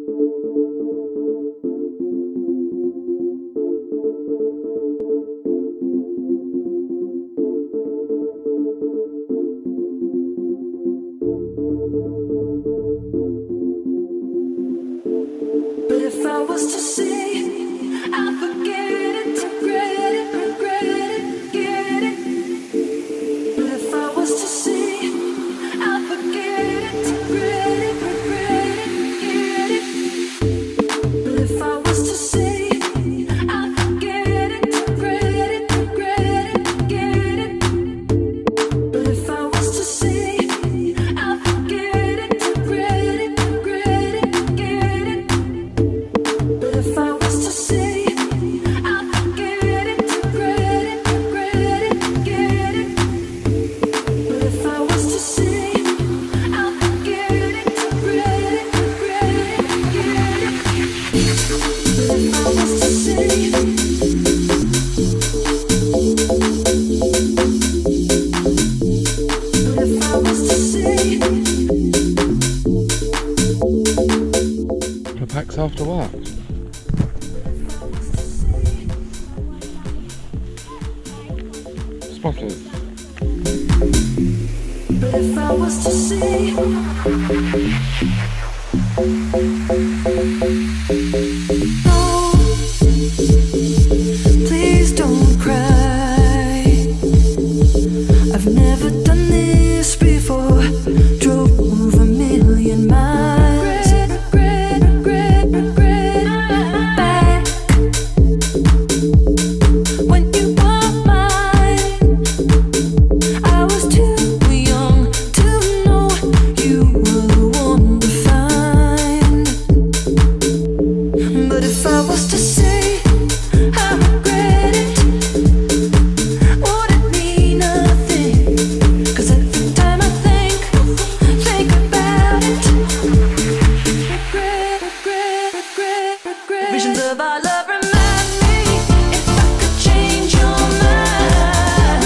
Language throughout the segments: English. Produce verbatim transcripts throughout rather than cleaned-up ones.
But if I was to say, I forget it, regret it, regret it, get it. But if I was to say, I forget it, regret it, regret it, get it. But if I was to say, I forget it, regret it, regret it, get it. But if I was to say, I forget it, regret it, regret it, get it. But if I was to say, I forget it, regret it, regret it, get it. But if I was to say, I forget it, regret it, regret it, get it. But if I was to say, but if I was to say, The pack's after work. Spotters. but if I was to say, no, please don't cry. I've never done this before. Drove a million miles. Regret, regret, regret, back when you were mine. I was too young to know you were the one to find. But if I was to say I regret it, would it mean nothing? 'Cause every time I think, think about it, regret, regret, regret, regret. Visions of our love remind me if I could change your mind,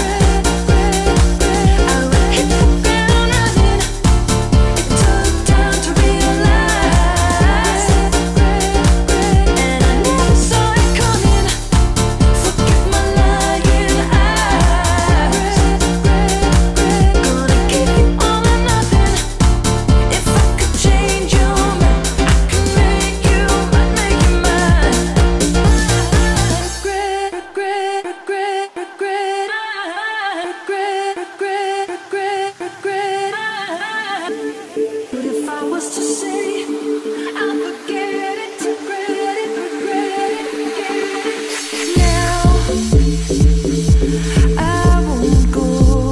I would hit the ground running. It took time to realize, and I never saw it coming. Forgive my lying eyes. Gonna give you all or nothing. If I could change your mind, I could make you, I'd make you mine. Regret, regret, regret, regret, regret, regret, regret, regret. But if I was to say, I forget it, regret it, regret it, get it. Now I won't go,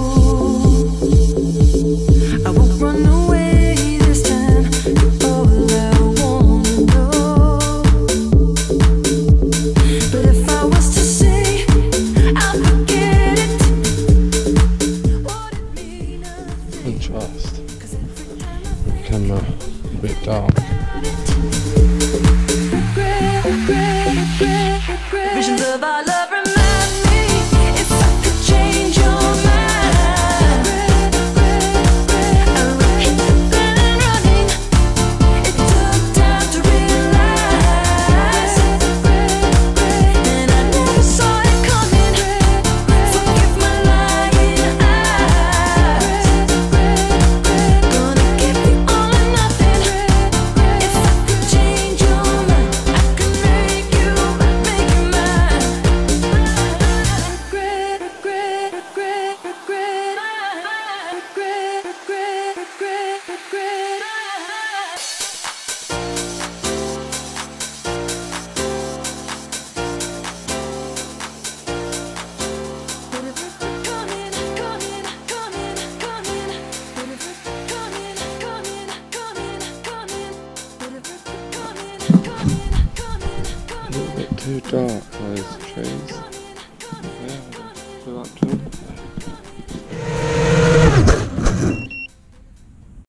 I won't run away this time. You're all I wanna know. But if I was to say, I forget it, would it mean nothing? Contrast. 'Cause every time I The camera a bit dark. regret, regret, regret, regret. Visions of our love remind me if I could change your mind, I would hit the ground running. It took time to realize, and I never saw it coming. Forgive my lying eyes. Gonna give you all or nothing. If I could change your mind, I could make you, I'd make you mine. Regret, regret, regret, regret, regret, regret, regret, regret. But if it's coming, coming, coming, coming. But if it's coming, coming, coming, coming. But if it's coming, coming, coming, A coming. little bit too dark, those trees. Yeah, go up to them.